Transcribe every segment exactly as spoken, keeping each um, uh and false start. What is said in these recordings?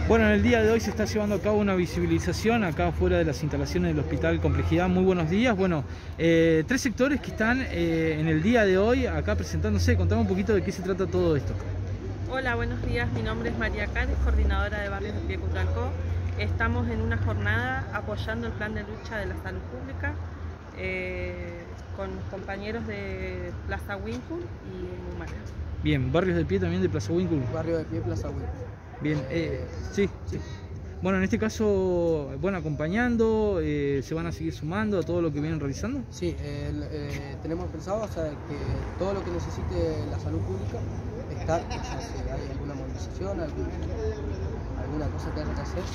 Bueno, en el día de hoy se está llevando a cabo una visibilización acá afuera de las instalaciones del Hospital Complejidad. Muy buenos días. Bueno, eh, tres sectores que están eh, en el día de hoy acá presentándose. Contame un poquito de qué se trata todo esto. Hola, buenos días. Mi nombre es María Cáez, coordinadora de Barrios de Pie Cutralcó. Estamos en una jornada apoyando el plan de lucha de la salud pública eh, con compañeros de Plaza Winkle y Mumalá. Bien, Barrios de Pie también de Plaza Winkle. Barrio de Pie, Plaza Winkle. Bien, eh, sí, sí. Bueno, en este caso, bueno, acompañando, eh, ¿se van a seguir sumando a todo lo que vienen realizando? Sí, eh, eh, tenemos pensado, o sea, que todo lo que necesite la salud pública está, o sea, si hay alguna movilización, algún, alguna cosa que haya que hacer,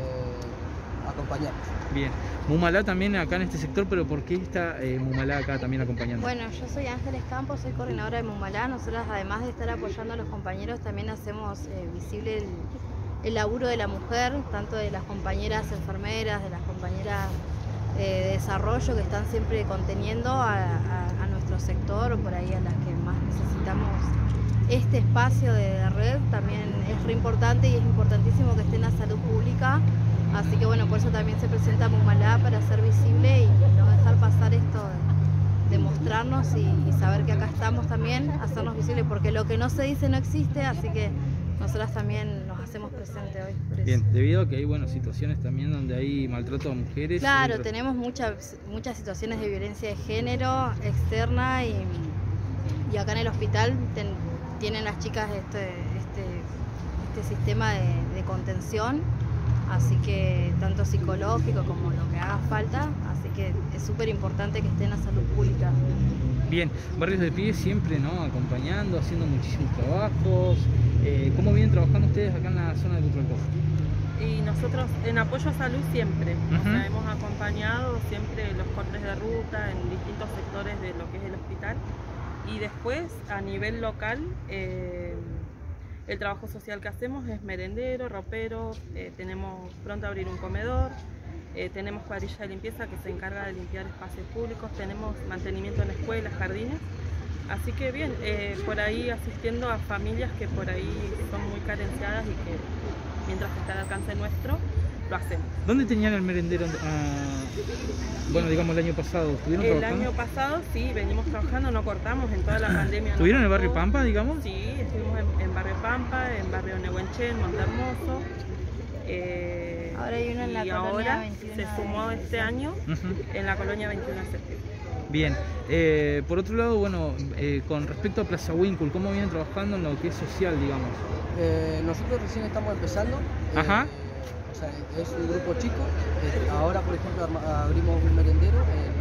eh, acompañarnos. Bien, Mumalá también acá en este sector, pero ¿por qué está eh, Mumalá acá también acompañando? Bueno, yo soy Ángeles Campos, soy coordinadora de Mumalá. Nosotras, además de estar apoyando a los compañeros, también hacemos eh, visible el, el laburo de la mujer, tanto de las compañeras enfermeras, de las compañeras eh, de desarrollo que están siempre conteniendo a, a, a nuestro sector, por ahí a las que más necesitamos este espacio de, de red. También es re importante y es importantísimo que esté en la salud pública. Así que bueno, por eso también se presenta Mumalá, para ser visible y no dejar pasar esto de, de mostrarnos y, y saber que acá estamos también, hacernos visibles, porque lo que no se dice no existe, así que nosotras también nos hacemos presente hoy. Por eso. Bien, debido a que hay bueno, situaciones también donde hay maltrato a mujeres. Claro, y... tenemos muchas, muchas situaciones de violencia de género externa y, y acá en el hospital ten, tienen las chicas este, este, este sistema de, de contención. Así que tanto psicológico como lo que haga falta, así que es súper importante que esté en la salud pública. Bien, Barrios de Pie siempre, ¿no?, acompañando, haciendo muchísimos trabajos. Eh, ¿Cómo vienen trabajando ustedes acá en la zona de Cutralcó? Y nosotros en apoyo a salud siempre, Uh-huh. o sea, hemos acompañado siempre los cortes de ruta en distintos sectores de lo que es el hospital. Y después, a nivel local, eh, el trabajo social que hacemos es merendero, ropero, eh, tenemos pronto a abrir un comedor, eh, tenemos cuadrilla de limpieza que se encarga de limpiar espacios públicos, tenemos mantenimiento en escuelas, jardines, así que bien, eh, por ahí asistiendo a familias que por ahí son muy carenciadas y que mientras que está al alcance nuestro, lo hacemos. ¿Dónde tenían el merendero? Ah, bueno, digamos el año pasado, ¿estuvieron El trabajando? año pasado sí, venimos trabajando, no cortamos en toda la pandemia. ¿Estuvieron en el no barrio cortó. Pampa, digamos? Sí, estuvimos en, en barrio Pampa, en barrio Nehuenche, en Montehermoso. Eh, Ahora hay uno en la y colonia ahora veintiuno se sumó de este año Uh-huh. en la colonia veintiuno de septiembre. Bien, eh, por otro lado, bueno, eh, con respecto a Plaza Winkle, ¿cómo vienen trabajando en lo que es social, digamos? Eh, nosotros recién estamos empezando. Eh, Ajá. O sea, es un grupo chico. Eh, ahora, por ejemplo, arma, abrimos un merendero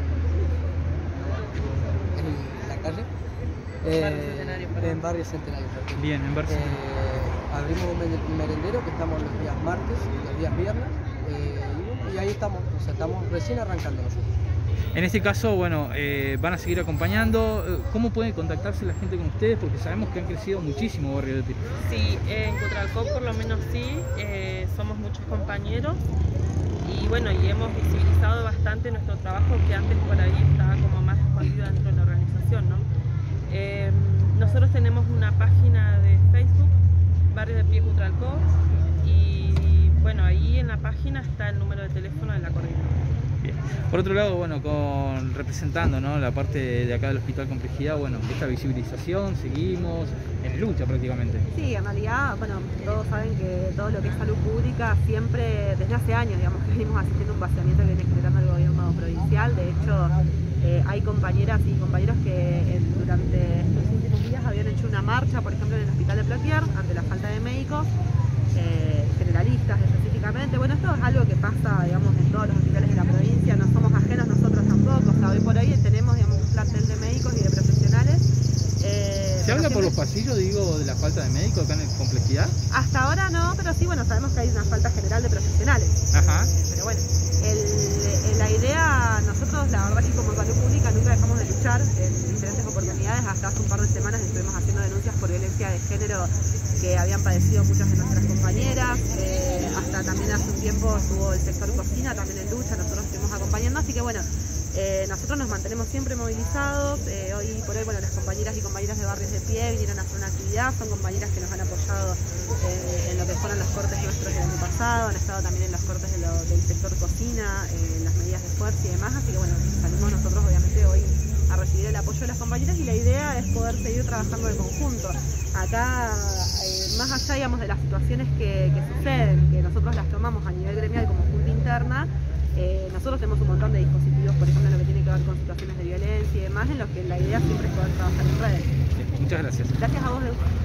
en, en la calle. Eh, Barrio Centenario, perdón. en Barrio Centenario. perdón. Bien, en Barrio Eh, abrimos un mer- un merendero que estamos los días martes y los días viernes. Eh, y, bueno, y ahí estamos, o sea, estamos recién arrancando nosotros. En este caso, bueno, eh, van a seguir acompañando. Eh, ¿Cómo puede contactarse la gente con ustedes? Porque sabemos que han crecido muchísimo Barrios de Pie. Sí, en Cutralcó por lo menos sí, eh, somos muchos compañeros y bueno, y hemos visibilizado bastante nuestro trabajo que antes por ahí estaba como más escondido dentro de la organización, ¿no? Eh, nosotros tenemos una página de Facebook, Barrios de Pie Cutralcó, y bueno, ahí en la página está el número de teléfono de la coordinadora. Bien. Por otro lado, bueno, con representando, ¿no?, la parte de acá del Hospital Complejidad, bueno, esta visibilización, seguimos en lucha prácticamente. Sí, en realidad, bueno, todos saben que todo lo que es salud pública siempre, desde hace años, digamos, que venimos asistiendo a un vaciamiento que viene generando el gobierno provincial. De hecho, eh, hay compañeras y compañeros que eh, durante estos últimos días habían hecho una marcha, por ejemplo, en el Hospital de Plotier, ante la falta de médicos, eh, generalistas específicamente. Bueno, esto es algo que pasa, digamos, en todos los hospitales de la provincia, no somos ajenos nosotros tampoco. O sea, hoy por hoy tenemos, digamos, un plantel de médicos y de profesionales. Eh, ¿Se habla por siempre... los pasillos, digo, de la falta de médicos acá en el Complejidad? Hasta ahora no, pero sí, bueno, sabemos que hay una falta general de profesionales. Ajá. Eh, pero bueno, el, el, la idea, nosotros la verdad que como salud pública nunca dejamos de luchar en diferentes oportunidades. Hasta hace un par de semanas estuvimos haciendo denuncias por violencia de género que habían padecido muchas de nuestras compañeras. Eh, hasta también hace un tiempo estuvo el sector cocina también en lucha, nosotros estuvimos acompañando, así que bueno, Eh, nosotros nos mantenemos siempre movilizados. Eh, hoy por hoy, bueno, las compañeras y compañeros de Barrios de Pie vinieron a hacer una actividad, son compañeras que nos han apoyado eh, en lo que fueron los cortes nuestros del año pasado. pasado, han estado también en los cortes de lo, del sector cocina, eh, en las medidas de fuerza y demás, así que bueno, salimos nosotros obviamente hoy a recibir el apoyo de las compañeras y la idea es poder seguir trabajando en conjunto. Acá, eh, más allá digamos, de las situaciones que, que suceden, que nosotros las tomamos a nivel gremial como junta interna, eh, nosotros tenemos un montón de dispositivos, por ejemplo, en lo que tiene que ver con situaciones de violencia y demás, en los que la idea siempre es poder trabajar en redes. Muchas gracias. Gracias a vos, Leu.